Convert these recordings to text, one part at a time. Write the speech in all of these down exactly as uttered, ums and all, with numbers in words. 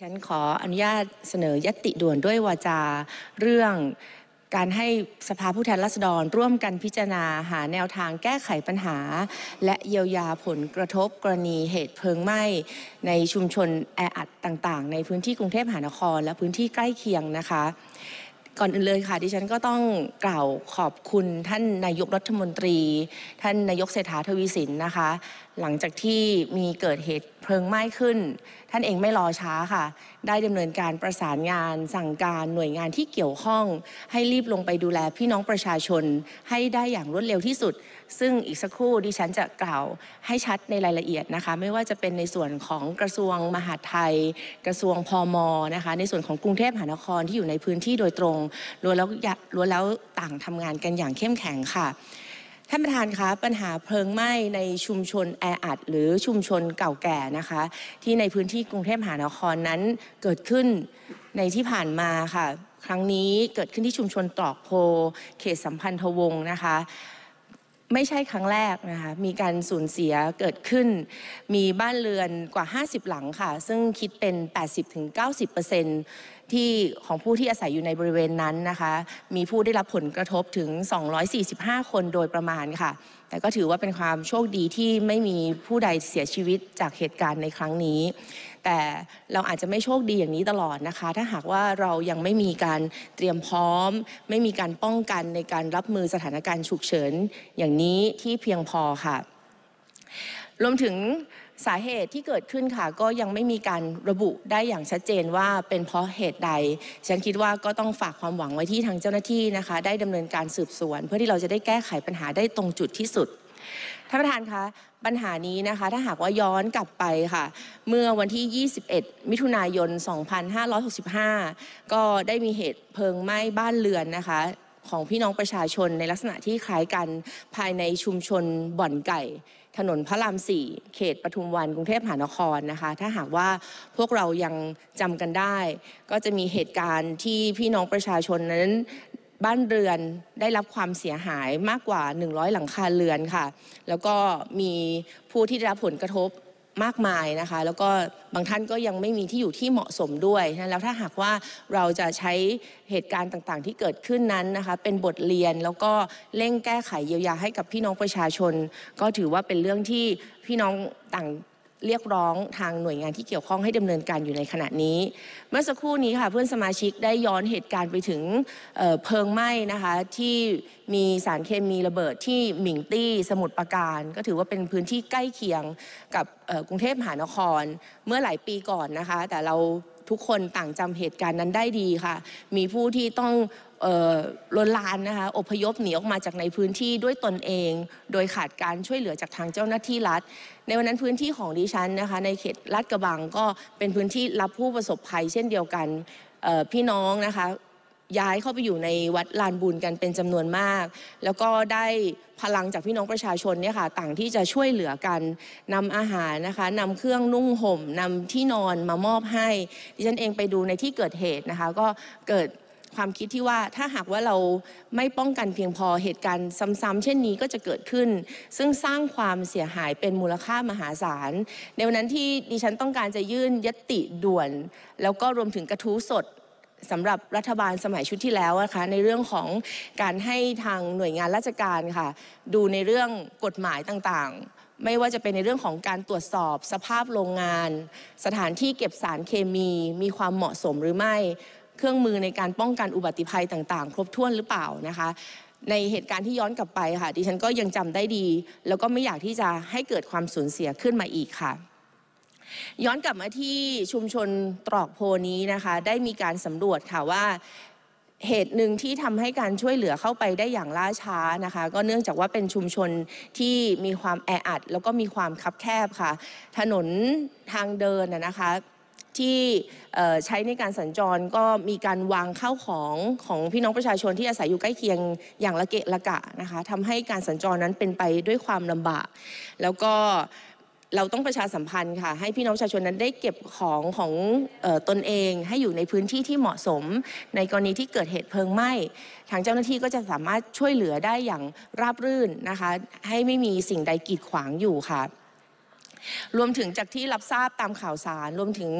ฉันขออนุญาตเสนอญัตติด่วนด้วยวาจาเรื่องการให้สภาผู้แทนราษฎรร่วมกันพิจารณาหาแนวทางแก้ไขปัญหาและเยียวยาผลกระทบกรณีเหตุเพลิงไหม้ในชุมชนแออัดต่างๆในพื้นที่กรุงเทพมหานครและพื้นที่ใกล้เคียงนะคะก่อนอื่นเลยค่ะดิฉันก็ต้องกล่าวขอบคุณท่านนายกรัฐมนตรีท่านนายกเศรษฐาทวีสินนะคะหลังจากที่มีเกิดเหตุเพลิงไหม้ขึ้นท่านเองไม่รอช้าค่ะได้ดำเนินการประสานงานสั่งการหน่วยงานที่เกี่ยวข้องให้รีบลงไปดูแลพี่น้องประชาชนให้ได้อย่างรวดเร็วที่สุดซึ่งอีกสักครู่ดิฉันจะกล่าวให้ชัดในรายละเอียดนะคะไม่ว่าจะเป็นในส่วนของกระทรวงมหาดไทยกระทรวงพมนะคะในส่วนของกรุงเทพมหานครที่อยู่ในพื้นที่โดยตรงล้วนแล้วล้วนแล้วต่างทำงานกันอย่างเข้มแข็งค่ะท่านประธานคะปัญหาเพลิงไหม้ในชุมชนแออัดหรือชุมชนเก่าแก่นะคะที่ในพื้นที่กรุงเทพมหานครนั้นเกิดขึ้นในที่ผ่านมาค่ะครั้งนี้เกิดขึ้นที่ชุมชนตรอกโพเขตสัมพันธวงศ์นะคะไม่ใช่ครั้งแรกนะคะมีการสูญเสียเกิดขึ้นมีบ้านเรือนกว่าห้าสิบหลังค่ะซึ่งคิดเป็น แปดสิบถึงเก้าสิบเปอร์เซ็นต์ ที่ของผู้ที่อาศัยอยู่ในบริเวณนั้นนะคะมีผู้ได้รับผลกระทบถึงสองร้อยสี่สิบห้าคนโดยประมาณค่ะแต่ก็ถือว่าเป็นความโชคดีที่ไม่มีผู้ใดเสียชีวิตจากเหตุการณ์ในครั้งนี้แต่เราอาจจะไม่โชคดีอย่างนี้ตลอดนะคะถ้าหากว่าเรายังไม่มีการเตรียมพร้อมไม่มีการป้องกันในการรับมือสถานการณ์ฉุกเฉินอย่างนี้ที่เพียงพอค่ะรวมถึงสาเหตุที่เกิดขึ้นค่ะก็ยังไม่มีการระบุได้อย่างชัดเจนว่าเป็นเพราะเหตุใดฉันคิดว่าก็ต้องฝากความหวังไว้ที่ทางเจ้าหน้าที่นะคะได้ดำเนินการสืบสวนเพื่อที่เราจะได้แก้ไขปัญหาได้ตรงจุดที่สุดท่านประธานคะปัญหานี้นะคะถ้าหากว่าย้อนกลับไปค่ะเมื่อวันที่ยี่สิบเอ็ดมิถุนายนสองพันห้าร้อยหกสิบห้าก็ได้มีเหตุเพลิงไหม้บ้านเรือนนะคะของพี่น้องประชาชนในลักษณะที่คล้ายกันภายในชุมชนบ่อนไก่ถนนพระรามสี่เขตปทุมวันกรุงเทพมหานครนะคะถ้าหากว่าพวกเรายังจำกันได้ก็จะมีเหตุการณ์ที่พี่น้องประชาชนนั้นบ้านเรือนได้รับความเสียหายมากกว่าหนึ่งร้อยหลังคาเรือนค่ะแล้วก็มีผู้ที่ได้รับผลกระทบมากมายนะคะแล้วก็บางท่านก็ยังไม่มีที่อยู่ที่เหมาะสมด้วยนะแล้วถ้าหากว่าเราจะใช้เหตุการณ์ต่างๆที่เกิดขึ้นนั้นนะคะเป็นบทเรียนแล้วก็เร่งแก้ไขเยียวยาให้กับพี่น้องประชาชนก็ถือว่าเป็นเรื่องที่พี่น้องต่างเรียกร้องทางหน่วยงานที่เกี่ยวข้องให้ดำเนินการอยู่ในขณะนี้เมื่อสักครู่นี้ค่ะเพื่อนสมาชิกได้ย้อนเหตุการณ์ไปถึง เอ่อ เพลิงไหม้นะคะที่มีสารเคมีระเบิดที่หมิงตี้สมุทรปราการก็ถือว่าเป็นพื้นที่ใกล้เคียงกับกรุงเทพมหานครเมื่อหลายปีก่อนนะคะแต่เราทุกคนต่างจำเหตุการณ์นั้นได้ดีค่ะมีผู้ที่ต้องลนลานนะคะอพยพหนีออกมาจากในพื้นที่ด้วยตนเองโดยขาดการช่วยเหลือจากทางเจ้าหน้าที่รัฐในวันนั้นพื้นที่ของดิฉันนะคะในเขตลาดกระบังก็เป็นพื้นที่รับผู้ประสบภัยเช่นเดียวกันพี่น้องนะคะย้ายเข้าไปอยู่ในวัดลานบุญกันเป็นจำนวนมากแล้วก็ได้พลังจากพี่น้องประชาชนเนี่ยค่ะต่างที่จะช่วยเหลือกันนำอาหารนะคะนำเครื่องนุ่งห่มนำที่นอนมามอบให้ดิฉันเองไปดูในที่เกิดเหตุนะคะก็เกิดความคิดที่ว่าถ้าหากว่าเราไม่ป้องกันเพียงพอเหตุการณ์ซ้ำๆเช่นนี้ก็จะเกิดขึ้นซึ่งสร้างความเสียหายเป็นมูลค่ามหาศาลในวันนั้นที่ดิฉันต้องการจะยื่นญัตติด่วนแล้วก็รวมถึงกระทู้สดสำหรับรัฐบาลสมัยชุดที่แล้วนะคะในเรื่องของการให้ทางหน่วยงานราชการค่ะดูในเรื่องกฎหมายต่างๆไม่ว่าจะเป็นในเรื่องของการตรวจสอบสภาพโรงงานสถานที่เก็บสารเคมีมีความเหมาะสมหรือไม่เครื่องมือในการป้องกันอุบัติภัยต่างๆครบถ้วนหรือเปล่านะคะในเหตุการณ์ที่ย้อนกลับไปค่ะดิฉันก็ยังจำได้ดีแล้วก็ไม่อยากที่จะให้เกิดความสูญเสียขึ้นมาอีกค่ะย้อนกลับมาที่ชุมชนตรอกโพนี้นะคะได้มีการสำรวจค่ะว่าเหตุหนึ่งที่ทำให้การช่วยเหลือเข้าไปได้อย่างล่าช้านะคะก็เนื่องจากว่าเป็นชุมชนที่มีความแออัดแล้วก็มีความคับแคบค่ะถนนทางเดินนะคะที่ใช้ในการสัญจรก็มีการวางข้าวของของพี่น้องประชาชนที่อาศัยอยู่ใกล้เคียงอย่างละเกะละกะนะคะทำให้การสัญจรนั้นเป็นไปด้วยความลำบากแล้วก็เราต้องประชาสัมพันธ์ค่ะให้พี่น้องประชาชนนั้นได้เก็บของของเอ่อตนเองให้อยู่ในพื้นที่ที่เหมาะสมในกรณีที่เกิดเหตุเพลิงไหม้ทางเจ้าหน้าที่ก็จะสามารถช่วยเหลือได้อย่างราบรื่นนะคะให้ไม่มีสิ่งใดกีดขวางอยู่ค่ะรวมถึงจากที่รับทราบตามข่าวสารรวมถึง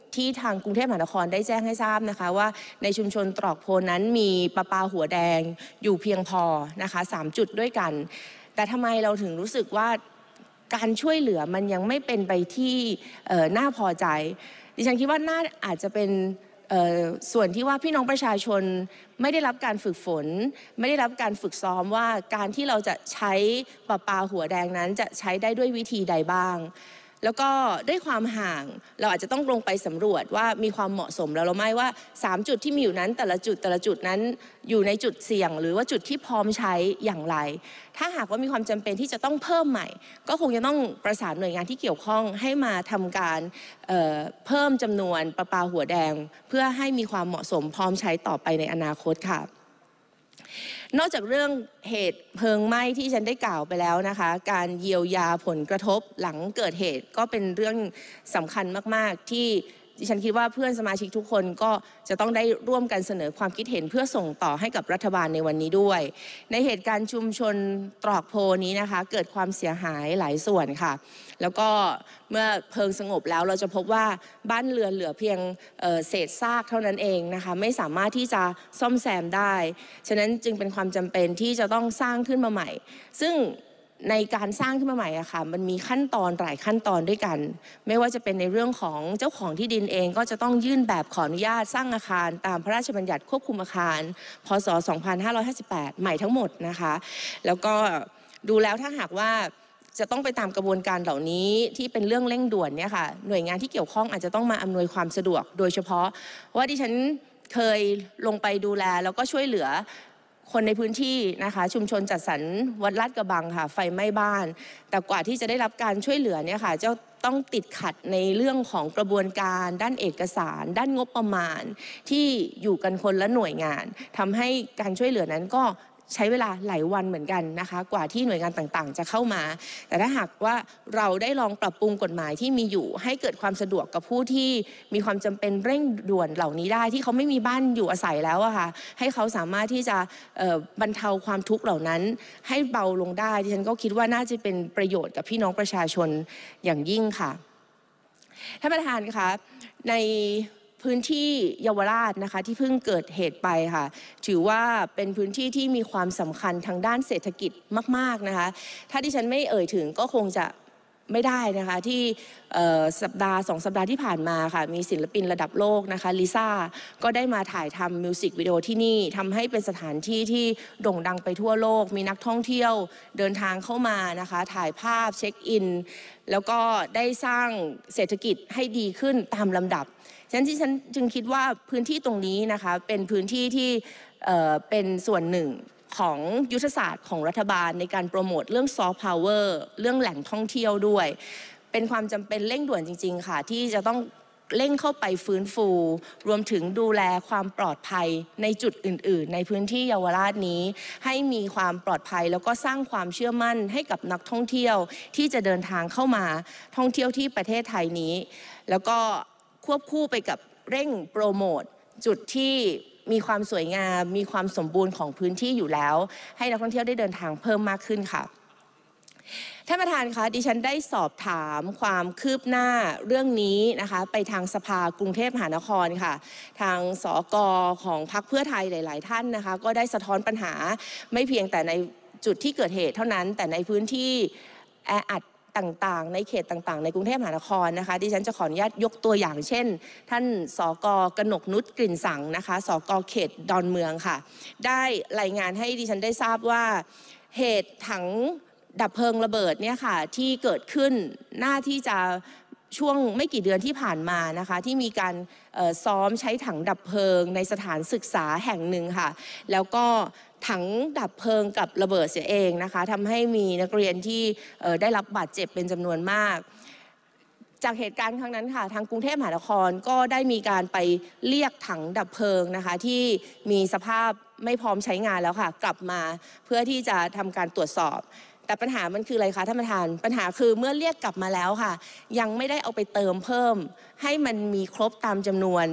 ที่ทางกรุงเทพมหานครได้แจ้งให้ทราบนะคะว่าในชุมชนตรอกโพนั้นมีประปาหัวแดงอยู่เพียงพอนะคะสามจุดด้วยกันแต่ทำไมเราถึงรู้สึกว่าการช่วยเหลือมันยังไม่เป็นไปที่น่าพอใจดิฉันคิดว่าน่าอาจจะเป็นส่วนที่ว่าพี่น้องประชาชนไม่ได้รับการฝึกฝนไม่ได้รับการฝึกซ้อมว่าการที่เราจะใช้ประปาหัวแดงนั้นจะใช้ได้ด้วยวิธีใดบ้างแล้วก็ด้วยความห่างเราอาจจะต้องลงไปสำรวจว่ามีความเหมาะสมแล้วหรือไม่ว่าสามจุดที่มีอยู่นั้นแต่ละจุดแต่ละจุดนั้นอยู่ในจุดเสี่ยงหรือว่าจุดที่พร้อมใช้อย่างไรถ้าหากว่ามีความจำเป็นที่จะต้องเพิ่มใหม่ก็คงจะต้องประสานหน่วยงานที่เกี่ยวข้องให้มาทำการเอ่อเพิ่มจำนวนประปาหัวแดงเพื่อให้มีความเหมาะสมพร้อมใช้ต่อไปในอนาคตค่ะนอกจากเรื่องเหตุเพลิงไหม้ที่ฉันได้กล่าวไปแล้วนะคะการเยียวยาผลกระทบหลังเกิดเหตุก็เป็นเรื่องสำคัญมากๆที่ดิฉันคิดว่าเพื่อนสมาชิกทุกคนก็จะต้องได้ร่วมกันเสนอความคิดเห็นเพื่อส่งต่อให้กับรัฐบาลในวันนี้ด้วยในเหตุการณ์ชุมชนตรอกโพนี้นะคะเกิดความเสียหายหลายส่วนค่ะแล้วก็เมื่อเพลิงสงบแล้วเราจะพบว่าบ้านเรือนเหลือเพียงเอ่อเศษซากเท่านั้นเองนะคะไม่สามารถที่จะซ่อมแซมได้ฉะนั้นจึงเป็นความจำเป็นที่จะต้องสร้างขึ้นมาใหม่ซึ่งในการสร้างขึ้นมาใหม่อะค่ะมันมีขั้นตอนหลายขั้นตอนด้วยกันไม่ว่าจะเป็นในเรื่องของเจ้าของที่ดินเองก็จะต้องยื่นแบบขออนุญาตสร้างอาคารตามพระราชบัญญัติควบคุมอาคารพ.ศ. สองพันห้าร้อยห้าสิบแปดใหม่ทั้งหมดนะคะแล้วก็ดูแล้วถ้าหากว่าจะต้องไปตามกระบวนการเหล่านี้ที่เป็นเรื่องเร่งด่วนเนี่ยค่ะหน่วยงานที่เกี่ยวข้องอาจจะต้องมาอำนวยความสะดวกโดยเฉพาะว่าดิฉันเคยลงไปดูแลแล้วก็ช่วยเหลือคนในพื้นที่นะคะชุมชนจัดสรรวัดลาดกระบังค่ะไฟไหม้บ้านแต่กว่าที่จะได้รับการช่วยเหลือเนี่ยค่ะจะต้องติดขัดในเรื่องของกระบวนการด้านเอกสารด้านงบประมาณที่อยู่กันคนละหน่วยงานทำให้การช่วยเหลือนั้นก็ใช้เวลาหลายวันเหมือนกันนะคะกว่าที่หน่วยงานต่างๆจะเข้ามาแต่ถ้าหากว่าเราได้ลองปรับปรุงกฎหมายที่มีอยู่ให้เกิดความสะดวกกับผู้ที่มีความจำเป็นเร่งด่วนเหล่านี้ได้ที่เขาไม่มีบ้านอยู่อาศัยแล้วอะค่ะให้เขาสามารถที่จะบรรเทาความทุกข์เหล่านั้นให้เบาลงได้ดิฉันก็คิดว่าน่าจะเป็นประโยชน์กับพี่น้องประชาชนอย่างยิ่งค่ะท่านประธานคะในพื้นที่เยาวราชนะคะที่เพิ่งเกิดเหตุไปค่ะถือว่าเป็นพื้นที่ที่มีความสำคัญทางด้านเศรษฐกิจมากๆนะคะถ้าดิฉันไม่เอ่ยถึงก็คงจะไม่ได้นะคะที่สัปดาห์สองสัปดาห์ที่ผ่านมาค่ะมีศิลปินระดับโลกนะคะลิซ่าก็ได้มาถ่ายทำมิวสิกวิดีโอที่นี่ทำให้เป็นสถานที่ที่โด่งดังไปทั่วโลกมีนักท่องเที่ยวเดินทางเข้ามานะคะถ่ายภาพเช็คอินแล้วก็ได้สร้างเศรษฐกิจให้ดีขึ้นตามลำดับฉะนั้นที่ฉันจึงคิดว่าพื้นที่ตรงนี้นะคะเป็นพื้นที่ที่เอ่อเป็นส่วนหนึ่งของยุทธศาสตร์ของรัฐบาลในการโปรโมทเรื่องซอฟต์พาวเวอร์เรื่องแหล่งท่องเที่ยวด้วยเป็นความจำเป็นเร่งด่วนจริงๆค่ะที่จะต้องเร่งเข้าไปฟื้นฟูรวมถึงดูแลความปลอดภัยในจุดอื่นๆในพื้นที่เยาวราชนี้ให้มีความปลอดภัยแล้วก็สร้างความเชื่อมั่นให้กับนักท่องเที่ยวที่จะเดินทางเข้ามาท่องเที่ยวที่ประเทศไทยนี้แล้วก็ควบคู่ไปกับเร่งโปรโมทจุดที่มีความสวยงามมีความสมบูรณ์ของพื้นที่อยู่แล้วให้นักท่องเที่ยวได้เดินทางเพิ่มมากขึ้นค่ะท่านประธานคะดิฉันได้สอบถามความคืบหน้าเรื่องนี้นะคะไปทางสภากรุงเทพมหานครค่ะทางสกของพรรคเพื่อไทยหลายๆท่านนะคะก็ได้สะท้อนปัญหาไม่เพียงแต่ในจุดที่เกิดเหตุเท่านั้นแต่ในพื้นที่แออัดต่างๆในเขตต่างๆในกรุงเทพมหานครนะคะดิฉันจะขออนุญาตยกตัวอย่างเช่นท่านสกกนกนุชกลิ่นสังนะคะสกเขตดอนเมืองค่ะได้รายงานให้ดิฉันได้ทราบว่าเหตุถังดับเพลิงระเบิดเนี่ยค่ะที่เกิดขึ้นน่าที่จะช่วงไม่กี่เดือนที่ผ่านมานะคะที่มีการซ้อมใช้ถังดับเพลิงในสถานศึกษาแห่งหนึ่งค่ะแล้วก็ถังดับเพลิงกับระเบิดเสียเองนะคะทำให้มีนักเรียนที่ได้รับบาดเจ็บเป็นจำนวนมากจากเหตุการณ์ครั้งนั้นค่ะทางกรุงเทพมหานครก็ได้มีการไปเรียกถังดับเพลิงนะคะที่มีสภาพไม่พร้อมใช้งานแล้วค่ะกลับมาเพื่อที่จะทำการตรวจสอบแต่ปัญหามันคืออะไรคะท่านประธานปัญหาคือเมื่อเรียกกลับมาแล้วค่ะยังไม่ได้เอาไปเติมเพิ่มให้มันมีครบตามจำนวน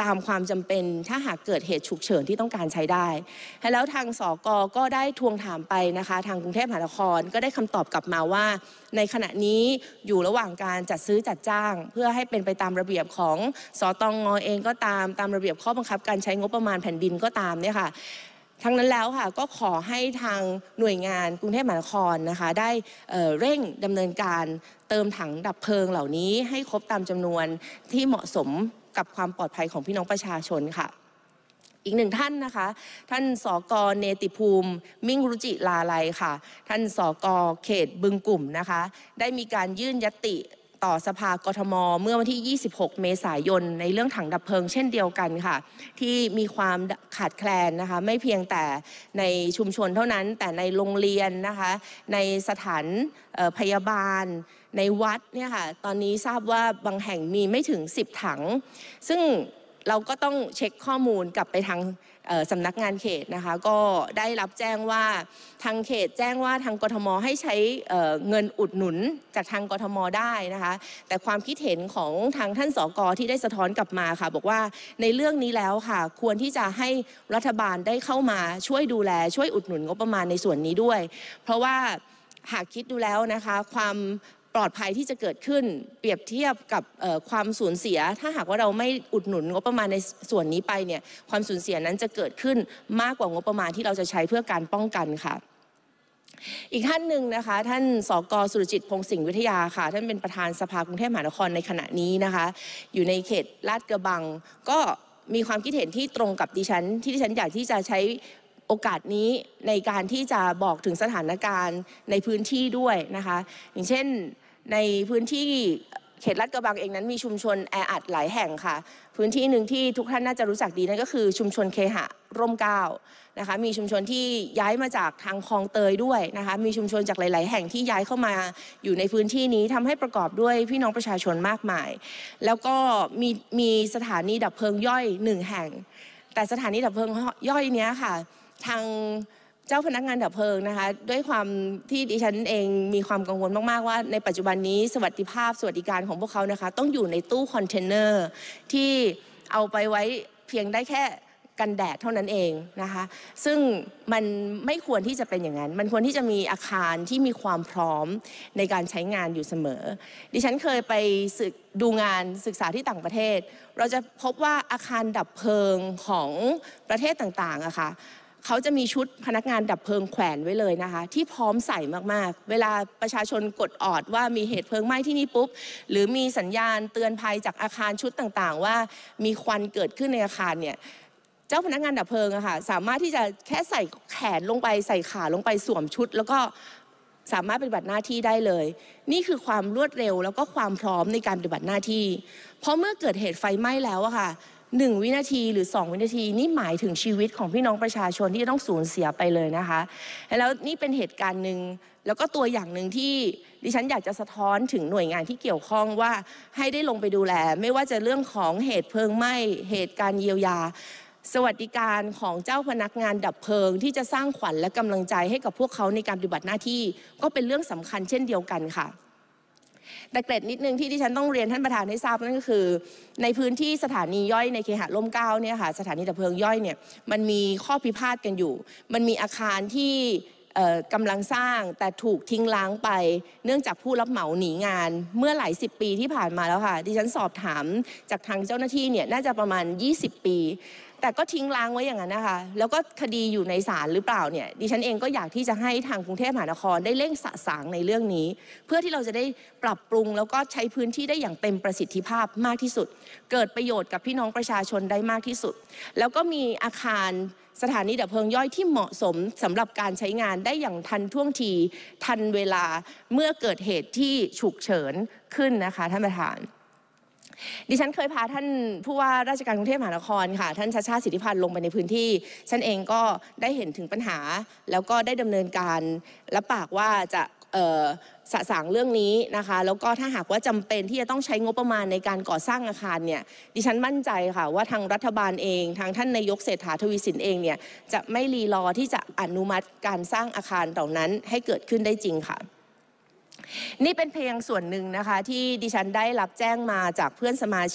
ตามความจำเป็นถ้าหากเกิดเหตุฉุกเฉินที่ต้องการใช้ได้แล้วทางสก.ก็ได้ทวงถามไปนะคะทางกรุงเทพมหานครก็ได้คำตอบกลับมาว่าในขณะนี้อยู่ระหว่างการจัดซื้อจัดจ้างเพื่อให้เป็นไปตามระเบียบของสตง.เองก็ตามตามระเบียบข้อบังคับการใช้งบประมาณแผ่นดินก็ตามเนี่ยค่ะทั้งนั้นแล้วค่ะก็ขอให้ทางหน่วยงานกรุงเทพมหานครนะคะได้เอ่อเร่งดำเนินการเติมถังดับเพลิงเหล่านี้ให้ครบตามจำนวนที่เหมาะสมกับความปลอดภัยของพี่น้องประชาชนค่ะอีกหนึ่งท่านนะคะท่านสก.เนติภูมิมิ่งรุจิลาลัยค่ะท่านสก.เขตบึงกลุ่มนะคะได้มีการยื่นญัตติต่อสภากทม.เมื่อวันที่ยี่สิบหกเมษายนในเรื่องถังดับเพลิงเช่นเดียวกันค่ะที่มีความขาดแคลนนะคะไม่เพียงแต่ในชุมชนเท่านั้นแต่ในโรงเรียนนะคะในสถานพยาบาลในวัดเนี่ยค่ะตอนนี้ทราบว่าบางแห่งมีไม่ถึงสิบถังซึ่งเราก็ต้องเช็คข้อมูลกลับไปทางสำนักงานเขตนะคะก็ได้รับแจ้งว่าทางเขตแจ้งว่าทางกทม.ให้ใช้เเงินอุดหนุนจากทางกทม.ได้นะคะแต่ความคิดเห็นของทางท่านสก.ที่ได้สะท้อนกลับมาค่ะบอกว่าในเรื่องนี้แล้วค่ะควรที่จะให้รัฐบาลได้เข้ามาช่วยดูแลช่วยอุดหนุนงบประมาณในส่วนนี้ด้วยเพราะว่าหากคิดดูแล้วนะคะความปลอดภัยที่จะเกิดขึ้นเปรียบเทียบกับความสูญเสียถ้าหากว่าเราไม่อุดหนุนงบประมาณในส่วนนี้ไปเนี่ยความสูญเสียนั้นจะเกิดขึ้นมากกว่างบประมาณที่เราจะใช้เพื่อการป้องกันค่ะอีกท่านหนึ่งนะคะท่านสก.สุรจิตพงษ์สิงห์วิทยาค่ะท่านเป็นประธานสภากรุงเทพมหานครในขณะนี้นะคะอยู่ในเขตลาดกระบังก็มีความคิดเห็นที่ตรงกับดิฉันที่ดิฉันอยากที่จะใช้โอกาสนี้ในการที่จะบอกถึงสถานการณ์ในพื้นที่ด้วยนะคะอย่างเช่นในพื้นที่เขตลาดกระบังเองนั้นมีชุมชนแออัดหลายแห่งค่ะพื้นที่หนึ่งที่ทุกท่านน่าจะรู้จักดีนั่นก็คือชุมชนเคหะร่มเกล้านะคะมีชุมชนที่ย้ายมาจากทางคลองเตยด้วยนะคะมีชุมชนจากหลายๆแห่งที่ย้ายเข้ามาอยู่ในพื้นที่นี้ทำให้ประกอบด้วยพี่น้องประชาชนมากมายแล้วก็มีมีสถานีดับเพลิงย่อยหนึ่งแห่งแต่สถานีดับเพลิงย่อยเนี้ยค่ะทางเจ้าพนักงานดับเพลิงนะคะด้วยความที่ดิฉันเองมีความกังวลมากๆว่าในปัจจุบันนี้สวัสดิภาพสวัสดิการของพวกเขานะคะต้องอยู่ในตู้คอนเทนเนอร์ที่เอาไปไว้เพียงได้แค่กันแดดเท่านั้นเองนะคะซึ่งมันไม่ควรที่จะเป็นอย่างนั้นมันควรที่จะมีอาคารที่มีความพร้อมในการใช้งานอยู่เสมอดิฉันเคยไปศึกดูงานศึกษาที่ต่างประเทศเราจะพบว่าอาคารดับเพลิงของประเทศต่างๆอะค่ะเขาจะมีชุดพนักงานดับเพลิงแขวนไว้เลยนะคะที่พร้อมใส่มากๆเวลาประชาชนกดออดว่ามีเหตุเพลิงไหม้ที่นี่ปุ๊บหรือมีสัญญาณเตือนภัยจากอาคารชุดต่างๆว่ามีควันเกิดขึ้นในอาคารเนี่ยเจ้าพนักงานดับเพลิงอะค่ะสามารถที่จะแค่ใส่แขนลงไปใส่ขาลงไปสวมชุดแล้วก็สามารถปฏิบัติหน้าที่ได้เลยนี่คือความรวดเร็วแล้วก็ความพร้อมในการปฏิบัติหน้าที่เพราะเมื่อเกิดเหตุไฟไหม้แล้วอะค่ะหนึ่งวินาทีหรือสองวินาทีนี่หมายถึงชีวิตของพี่น้องประชาชนที่จะต้องสูญเสียไปเลยนะคะแล้วนี่เป็นเหตุการณ์หนึ่งแล้วก็ตัวอย่างหนึ่งที่ดิฉันอยากจะสะท้อนถึงหน่วยงานที่เกี่ยวข้องว่าให้ได้ลงไปดูแลไม่ว่าจะเรื่องของเหตุเพลิงไหม้เหตุการเยียวยาสวัสดิการของเจ้าพนักงานดับเพลิงที่จะสร้างขวัญและกำลังใจให้กับพวกเขาในการปฏิบัติหน้าที่ก็เป็นเรื่องสำคัญเช่นเดียวกันค่ะแต่เกร็ดนิดนึงที่ดิฉันต้องเรียนท่านประธานให้ทราบนั่นก็คือในพื้นที่สถานีย่อยในเคหะร่มเกล้าเนี่ยค่ะสถานีดับเพลิงย่อยเนี่ยมันมีข้อพิพาทกันอยู่มันมีอาคารที่กำลังสร้างแต่ถูกทิ้งร้างไปเนื่องจากผู้รับเหมาหนีงานเมื่อหลายสิบปีที่ผ่านมาแล้วค่ะดิฉันสอบถามจากทางเจ้าหน้าที่เนี่ยน่าจะประมาณยี่สิบปีแต่ก็ทิ้งร้างไว้อย่างนั้นนะคะแล้วก็คดีอยู่ในศาลหรือเปล่าเนี่ยดิฉันเองก็อยากที่จะให้ทางกรุงเทพมหานครได้เร่งสะสางในเรื่องนี้เพื่อที่เราจะได้ปรับปรุงแล้วก็ใช้พื้นที่ได้อย่างเต็มประสิทธิภาพมากที่สุดเกิดประโยชน์กับพี่น้องประชาชนได้มากที่สุดแล้วก็มีอาคารสถานีดับเพลิงย่อยที่เหมาะสมสำหรับการใช้งานได้อย่างทันท่วงทีทันเวลาเมื่อเกิดเหตุที่ฉุกเฉินขึ้นนะคะท่านประธานดิฉันเคยพาท่านผู้ว่าราชการกรุงเทพมหานครค่ะท่านชาชาติสิทธิพันธ์ลงไปในพื้นที่ฉันเองก็ได้เห็นถึงปัญหาแล้วก็ได้ดำเนินการรับปากว่าจะสะสางเรื่องนี้นะคะแล้วก็ถ้าหากว่าจำเป็นที่จะต้องใช้งบประมาณในการก่อสร้างอาคารเนี่ยดิฉันมั่นใจค่ะว่าทางรัฐบาลเองทางท่านนายกเศรษฐาทวีสินเองเนี่ยจะไม่รีรอที่จะอนุมัติการสร้างอาคารเหล่านั้นให้เกิดขึ้นได้จริงค่ะนี่เป็นเพียงส่วนหนึ่งนะคะที่ดิฉันได้รับแจ้งมาจากเพื่อนสมาชิก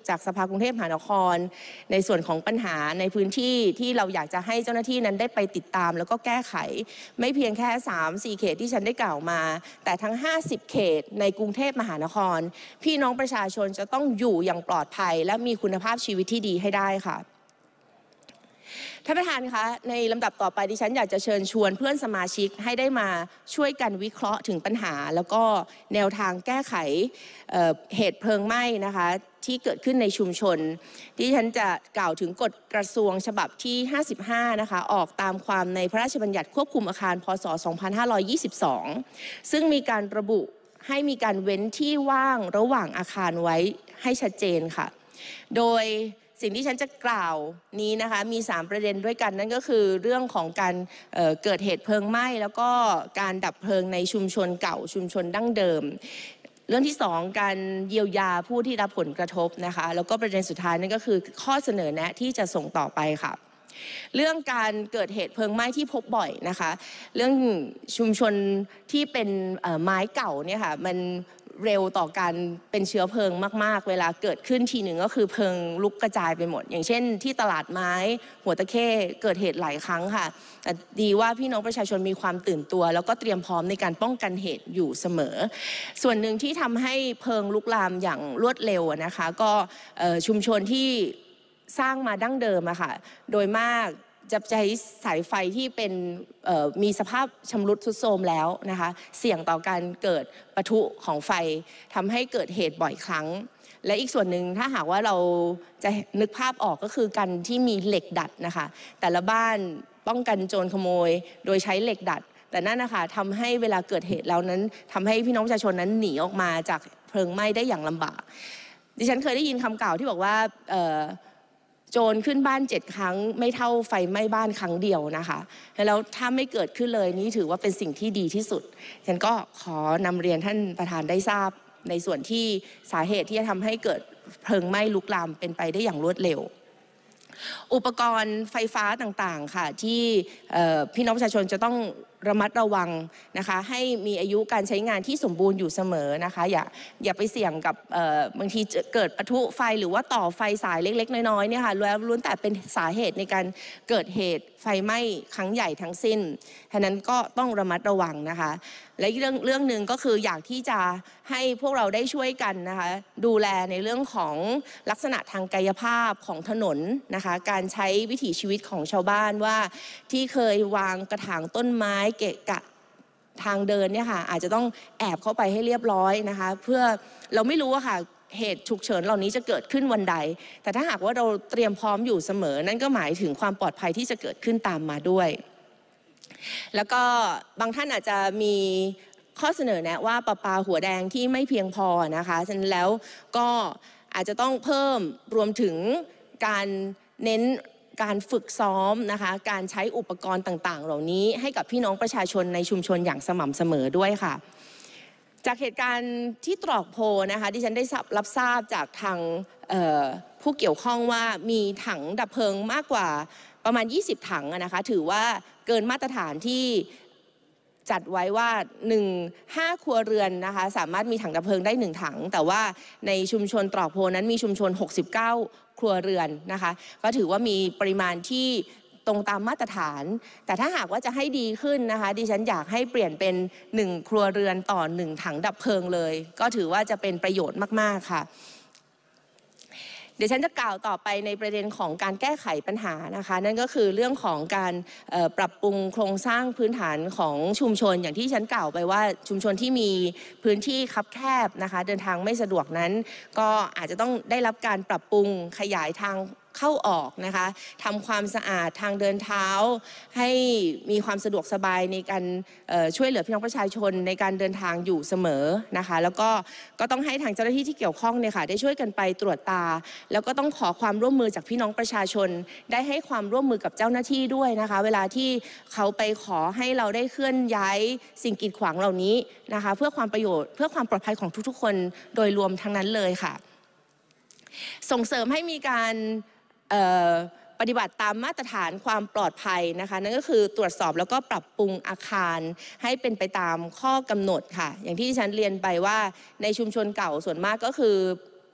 จากสภากรุงเทพมหานครในส่วนของปัญหาในพื้นที่ที่เราอยากจะให้เจ้าหน้าที่นั้นได้ไปติดตามแล้วก็แก้ไขไม่เพียงแค่ สามสี่ เขตที่ฉันได้กล่าวมาแต่ทั้งห้าสิบเขตในกรุงเทพมหานครพี่น้องประชาชนจะต้องอยู่อย่างปลอดภัยและมีคุณภาพชีวิตที่ดีให้ได้ค่ะท่านประธานคะในลำดับต่อไปดิฉันอยากจะเชิญชวนเพื่อนสมาชิกให้ได้มาช่วยกันวิเคราะห์ถึงปัญหาแล้วก็แนวทางแก้ไข เอ่อ เหตุเพลิงไหม้นะคะที่เกิดขึ้นในชุมชนดิฉันจะกล่าวถึงกฎกระทรวงฉบับที่ห้าสิบห้านะคะออกตามความในพระราชบัญญัติควบคุมอาคารพ.ศ. สองพันห้าร้อยยี่สิบสองซึ่งมีการระบุให้มีการเว้นที่ว่างระหว่างอาคารไว้ให้ชัดเจนค่ะโดยสิ่งที่ฉันจะกล่าวนี้นะคะมีสามประเด็นด้วยกันนั่นก็คือเรื่องของการเอ่อเกิดเหตุเพลิงไหม้แล้วก็การดับเพลิงในชุมชนเก่าชุมชนดั้งเดิมเรื่องที่สองการเยียวยาผู้ที่รับผลกระทบนะคะแล้วก็ประเด็นสุดท้ายนั่นก็คือข้อเสนอแนะที่จะส่งต่อไปค่ะเรื่องการเกิดเหตุเพลิงไหม้ที่พบบ่อยนะคะเรื่องชุมชนที่เป็นไม้เก่าเนี่ยค่ะมันเร็วต่อการเป็นเชื้อเพลิงมากๆเวลาเกิดขึ้นทีหนึ่งก็คือเพลิงลุกกระจายไปหมดอย่างเช่นที่ตลาดไม้หัวตะเข้เกิดเหตุหลายครั้งค่ะแต่ดีว่าพี่น้องประชาชนมีความตื่นตัวแล้วก็เตรียมพร้อมในการป้องกันเหตุอยู่เสมอส่วนหนึ่งที่ทำให้เพลิงลุกลามอย่างรวดเร็วนะคะก็ชุมชนที่สร้างมาดั้งเดิมอะค่ะโดยมากจะใช้สายไฟที่เป็นมีสภาพชำรุดทรุดโทรมแล้วนะคะเสี่ยงต่อการเกิดปะทุของไฟทำให้เกิดเหตุบ่อยครั้งและอีกส่วนหนึ่งถ้าหากว่าเราจะนึกภาพออกก็คือการที่มีเหล็กดัดนะคะแต่ละบ้านป้องกันโจรขโมยโดยใช้เหล็กดัดแต่นั่นนะคะทำให้เวลาเกิดเหตุแล้วนั้นทำให้พี่น้องประชาชนนั้นหนีออกมาจากเพลิงไหม้ได้อย่างลำบากดิฉันเคยได้ยินคำกล่าวที่บอกว่าโจรขึ้นบ้านเจ็ดครั้งไม่เท่าไฟไหม้บ้านครั้งเดียวนะคะแล้วถ้าไม่เกิดขึ้นเลยนี่ถือว่าเป็นสิ่งที่ดีที่สุดฉันก็ขอนำเรียนท่านประธานได้ทราบในส่วนที่สาเหตุที่จะทำให้เกิดเพลิงไหม้ลุกลามเป็นไปได้อย่างรวดเร็วอุปกรณ์ไฟฟ้าต่างๆค่ะที่พี่น้องประชาชนจะต้องระมัดระวังนะคะให้มีอายุการใช้งานที่สมบูรณ์อยู่เสมอนะคะอย่าอย่าไปเสี่ยงกับบางทีเกิดปะทุไฟหรือว่าต่อไฟสายเล็กๆน้อยๆเนี่ยค่ะแล้วล้วนแต่เป็นสาเหตุในการเกิดเหตุไฟไหม้ครั้งใหญ่ทั้งสิ้นฉะนั้นก็ต้องระมัดระวังนะคะและเรื่องเรื่องหนึ่งก็คืออยากที่จะให้พวกเราได้ช่วยกันนะคะดูแลในเรื่องของลักษณะทางกายภาพของถนนนะคะการใช้วิถีชีวิตของชาวบ้านว่าที่เคยวางกระถางต้นไม้เกะกะทางเดินเนี่ยค่ะอาจจะต้องแอบเข้าไปให้เรียบร้อยนะคะเพื่อเราไม่รู้ว่าค่ะเหตุฉุกเฉินเหล่านี้จะเกิดขึ้นวันใดแต่ถ้าหากว่าเราเตรียมพร้อมอยู่เสมอนั่นก็หมายถึงความปลอดภัยที่จะเกิดขึ้นตามมาด้วยแล้วก็บางท่านอาจจะมีข้อเสนอแนะว่าประปาหัวแดงที่ไม่เพียงพอนะคะฉะนั้นแล้วก็อาจจะต้องเพิ่มรวมถึงการเน้นการฝึกซ้อมนะคะการใช้อุปกรณ์ต่างๆเหล่านี้ให้กับพี่น้องประชาชนในชุมชนอย่างสม่ำเสมอด้วยค่ะจากเหตุการณ์ที่ตรอกโพนะคะที่ฉันได้รับทราบจากทางผู้เกี่ยวข้องว่ามีถังดับเพลิงมากกว่าประมาณยี่สิบถังนะคะถือว่าเกินมาตรฐานที่จัดไว้ว่าหนึ่ง ห้าครัวเรือนนะคะสามารถมีถังดับเพลิงได้หนึ่งถังแต่ว่าในชุมชนตรอกโพนั้นมีชุมชนหกสิบเก้าครัวเรือนนะคะก็ถือว่ามีปริมาณที่ตรงตามมาตรฐานแต่ถ้าหากว่าจะให้ดีขึ้นนะคะดิฉันอยากให้เปลี่ยนเป็นหนึ่งครัวเรือนต่อหนึ่งถังดับเพลิงเลยก็ถือว่าจะเป็นประโยชน์มากๆค่ะเดี๋ยวฉันจะกล่าวต่อไปในประเด็นของการแก้ไขปัญหานะคะนั่นก็คือเรื่องของการปรับปรุงโครงสร้างพื้นฐานของชุมชนอย่างที่ฉันกล่าวไปว่าชุมชนที่มีพื้นที่คับแคบนะคะเดินทางไม่สะดวกนั้นก็อาจจะต้องได้รับการปรับปรุงขยายทางเข้าออกนะคะทำความสะอาดทางเดินเท้าให้มีความสะดวกสบายในการช่วยเหลือพี่น้องประชาชนในการเดินทางอยู่เสมอนะคะแล้วก็ก็ต้องให้ทางเจ้าหน้าที่ที่เกี่ยวข้องเนี่ยค่ะได้ช่วยกันไปตรวจตาแล้วก็ต้องขอความร่วมมือจากพี่น้องประชาชนได้ให้ความร่วมมือกับเจ้าหน้าที่ด้วยนะคะเวลาที่เขาไปขอให้เราได้เคลื่อนย้ายสิ่งกีดขวางเหล่านี้นะคะเพื่อความประโยชน์เพื่อความปลอดภัยของทุกๆคนโดยรวมทั้งนั้นเลยค่ะส่งเสริมให้มีการปฏิบัติตามมาตรฐานความปลอดภัยนะคะนั่นก็คือตรวจสอบแล้วก็ปรับปรุงอาคารให้เป็นไปตามข้อกำหนดค่ะอย่างที่ฉันเรียนไปว่าในชุมชนเก่าส่วนมากก็คือปลูก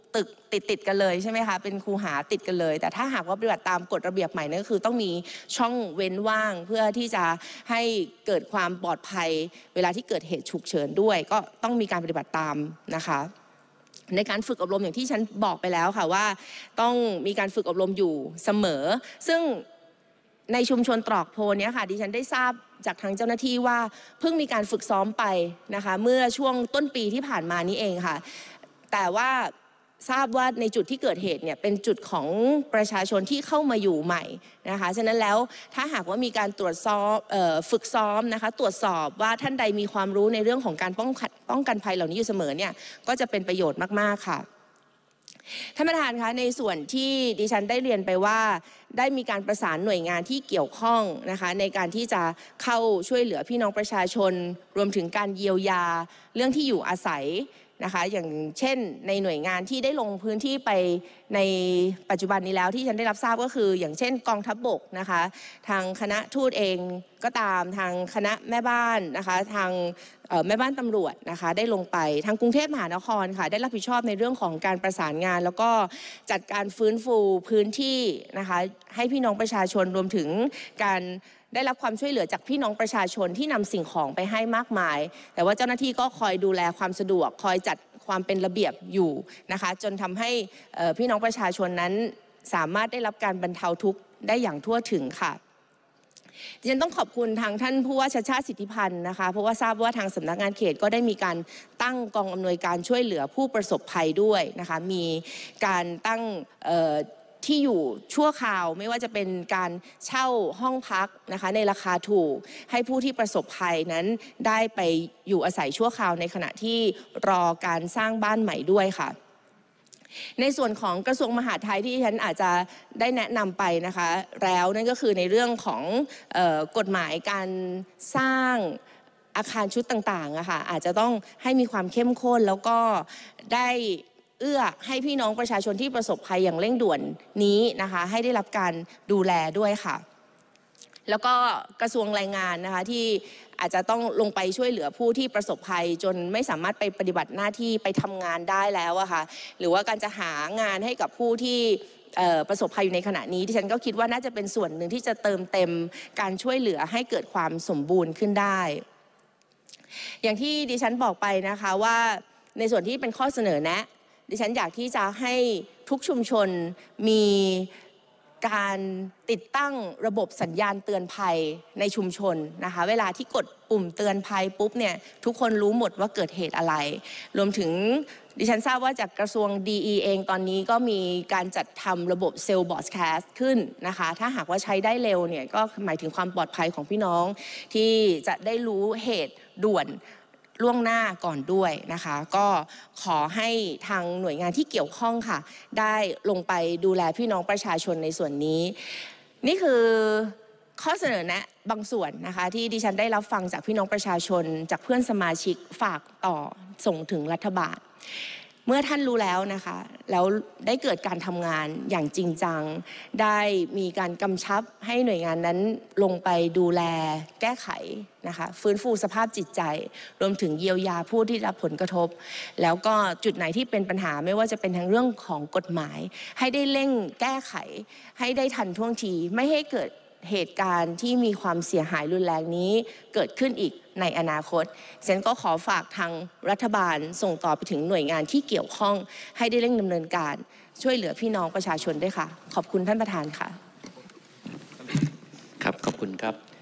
ตึกติดติดกันเลยใช่ไหมคะเป็นคูหาติดกันเลยแต่ถ้าหากว่าปฏิบัติตามกฎระเบียบใหม่นั่นก็คือต้องมีช่องเว้นว่างเพื่อที่จะให้เกิดความปลอดภัยเวลาที่เกิดเหตุฉุกเฉินด้วยก็ต้องมีการปฏิบัติตามนะคะในการฝึกอบรมอย่างที่ฉันบอกไปแล้วค่ะว่าต้องมีการฝึกอบรมอยู่เสมอซึ่งในชุมชนตรอกโพนนี้ค่ะดิฉันได้ทราบจากทางเจ้าหน้าที่ว่าเพิ่งมีการฝึกซ้อมไปนะคะเมื่อช่วงต้นปีที่ผ่านมานี้เองค่ะแต่ว่าทราบว่าในจุดที่เกิดเหตุเนี่ยเป็นจุดของประชาชนที่เข้ามาอยู่ใหม่นะคะฉะนั้นแล้วถ้าหากว่ามีการตรวจสอบฝึกซ้อมนะคะตรวจสอบว่าท่านใดมีความรู้ในเรื่องของการป้องกันป้องกันภัยเหล่านี้อยู่เสมอเนี่ยก็จะเป็นประโยชน์มากๆค่ะท่านประธานคะในส่วนที่ดิฉันได้เรียนไปว่าได้มีการประสานหน่วยงานที่เกี่ยวข้องนะคะในการที่จะเข้าช่วยเหลือพี่น้องประชาชนรวมถึงการเยียวยาเรื่องที่อยู่อาศัยนะคะอย่างเช่นในหน่วยงานที่ได้ลงพื้นที่ไปในปัจจุบันนี้แล้วที่ฉันได้รับทราบก็คืออย่างเช่นกองทัพบกนะคะทางคณะทูตเองก็ตามทางคณะแม่บ้านนะคะทางแม่บ้านตำรวจนะคะได้ลงไปทางกรุงเทพมหานครค่ะได้รับผิดชอบในเรื่องของการประสานงานแล้วก็จัดการฟื้นฟูพื้นที่นะคะให้พี่น้องประชาชนรวมถึงการได้รับความช่วยเหลือจากพี่น้องประชาชนที่นำสิ่งของไปให้มากมายแต่ว่าเจ้าหน้าที่ก็คอยดูแลความสะดวกคอยจัดความเป็นระเบียบอยู่นะคะจนทำให้พี่น้องประชาชนนั้นสามารถได้รับการบรรเทาทุกข์ได้อย่างทั่วถึงค่ะดิฉันต้องขอบคุณทางท่านผู้ว่าชัชชาติสิทธิพันธ์นะคะเพราะว่าทราบว่าทางสำนักงานเขตก็ได้มีการตั้งกองอำนวยการช่วยเหลือผู้ประสบภัยด้วยนะคะมีการตั้งที่อยู่ชั่วคราวไม่ว่าจะเป็นการเช่าห้องพักนะคะในราคาถูกให้ผู้ที่ประสบภัยนั้นได้ไปอยู่อาศัยชั่วคราวในขณะที่รอการสร้างบ้านใหม่ด้วยค่ะในส่วนของกระทรวงมหาดไทยที่ฉันอาจจะได้แนะนำไปนะคะแล้วนั่นก็คือในเรื่องของเอ่อกฎหมายการสร้างอาคารชุดต่างๆอะค่ะอาจจะต้องให้มีความเข้มข้นแล้วก็ได้เอื้อให้พี่น้องประชาชนที่ประสบภัยอย่างเร่งด่วนนี้นะคะให้ได้รับการดูแลด้วยค่ะแล้วก็กระทรวงแรงงานนะคะที่อาจจะต้องลงไปช่วยเหลือผู้ที่ประสบภัยจนไม่สามารถไปปฏิบัติหน้าที่ไปทำงานได้แล้วอะค่ะหรือว่าการจะหางานให้กับผู้ที่ประสบภัยอยู่ในขณะนี้ที่ฉันก็คิดว่าน่าจะเป็นส่วนหนึ่งที่จะเติมเต็มการช่วยเหลือให้เกิดความสมบูรณ์ขึ้นได้อย่างที่ดิฉันบอกไปนะคะว่าในส่วนที่เป็นข้อเสนอแนะดิฉันอยากที่จะให้ทุกชุมชนมีการติดตั้งระบบสัญญาณเตือนภัยในชุมชนนะคะเวลาที่กดปุ่มเตือนภัยปุ๊บเนี่ยทุกคนรู้หมดว่าเกิดเหตุอะไรรวมถึงดิฉันทราบว่าจากกระทรวง ดี อี เองตอนนี้ก็มีการจัดทำระบบเซลล์บอดแคสต์ขึ้นนะคะถ้าหากว่าใช้ได้เร็วเนี่ยก็หมายถึงความปลอดภัยของพี่น้องที่จะได้รู้เหตุด่วนล่วงหน้าก่อนด้วยนะคะก็ขอให้ทางหน่วยงานที่เกี่ยวข้องค่ะได้ลงไปดูแลพี่น้องประชาชนในส่วนนี้นี่คือข้อเสนอแนะบางส่วนนะคะที่ดิฉันได้รับฟังจากพี่น้องประชาชนจากเพื่อนสมาชิกฝากต่อส่งถึงรัฐบาลเมื่อท่านรู้แล้วนะคะแล้วได้เกิดการทำงานอย่างจริงจังได้มีการกำชับให้หน่วยงานนั้นลงไปดูแลแก้ไขนะคะฟื้นฟูสภาพจิตใจรวมถึงเยียวยาผู้ที่รับผลกระทบแล้วก็จุดไหนที่เป็นปัญหาไม่ว่าจะเป็นทั้งเรื่องของกฎหมายให้ได้เร่งแก้ไขให้ได้ทันท่วงทีไม่ให้เกิดเหตุการณ์ที่มีความเสียหายรุนแรงนี้เกิดขึ้นอีกในอนาคตฉันก็ขอฝากทางรัฐบาลส่งต่อไปถึงหน่วยงานที่เกี่ยวข้องให้ได้เร่งดำเนินการช่วยเหลือพี่น้องประชาชนด้วยค่ะขอบคุณท่านประธานค่ะครับขอบคุณครับ